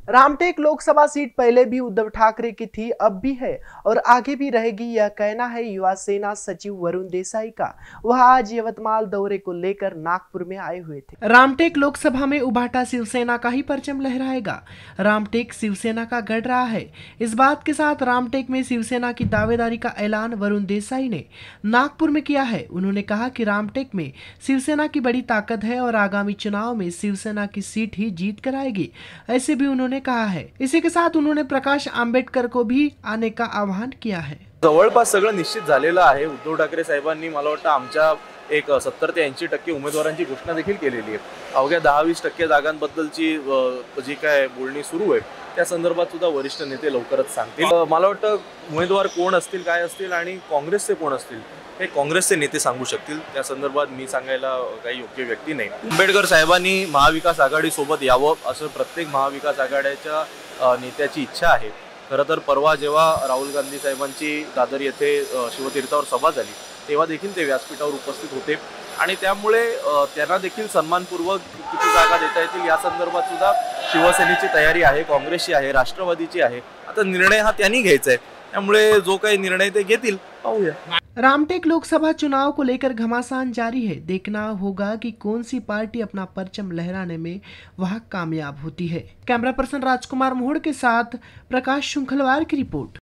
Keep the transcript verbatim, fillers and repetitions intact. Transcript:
Ramtek Lok Sabha seat पहले भी उद्धव ठाकरे की थी, अब भी है और आगे भी रहेगी, यह कहना है युवा सेना सचिव वरुण देसाई का। वह आज यवतमाल दौरे को लेकर नागपुर में आए हुए थे। रामटेक लोकसभा में उभाटा शिवसेना का ही परचम लहराएगा। रामटेक शिवसेना का गढ़ रहा है। इस बात के साथ रामटेक में शिवसेना की दावेदारी का ऐलान वरुण देसाई ने नागपुर में किया है। उन्होंने कहा कि रामटेक में शिवसेना की बड़ी ताकत है और आगामी चुनाव में शिवसेना की सीट ही जीत कर आएगी, ऐसे भी उन्होंने कहा है। इसी के साथ उन्होंने प्रकाश आंबेडकर को भी आने का आह्वान किया है। जवळपास सगळं निश्चित झालेलं आहे। उद्धव ठाकरे साहेबांनी मला वाटतं आमच्या एक सत्तर ते ऐंशी टक्के उमेदवारांची घोषणा देखील केलेली आहे। अवघ्या दहा वीस टक्के जागांबद्दलची जी काय बोलणी सुरू आहे त्या संदर्भात सुद्धा वरिष्ठ नेते लवकरच सांगतील। मला वाटतं उमेदवार कोण असतील, काय असतील आणि काँग्रेसचे कोण असतील हे काँग्रेसचे नेते सांगू शकतील। त्या संदर्भात मी सांगायला काही योग्य व्यक्ती नाही। आंबेडकर साहेबांनी महाविकास आघाडी सोबत यावं असं प्रत्येक महाविकास आघाडीच्या नेत्याची इच्छा आहे। खरं तर परवा जेव्हा राहुल गांधी साहेबांची दादर येथे शिवतीर्थावर सभा झाली तेव्हा देखील ते व्यासपीठावर उपस्थित होते आणि त्यामुळे त्यांना देखील सन्मानपूर्वक किती जागा देता येतील या संदर्भात सुद्धा शिवसेनेची तयारी आहे, काँग्रेसची आहे, राष्ट्रवादीची आहे। आता निर्णय हा त्यांनी घ्यायचा आहे, त्यामुळे जो काही निर्णय ते घेतील पाहूया। रामटेक लोकसभा चुनाव को लेकर घमासान जारी है। देखना होगा कि कौन सी पार्टी अपना परचम लहराने में वह कामयाब होती है। कैमरा पर्सन राजकुमार मोहड़ के साथ प्रकाश शुंखलवार की रिपोर्ट।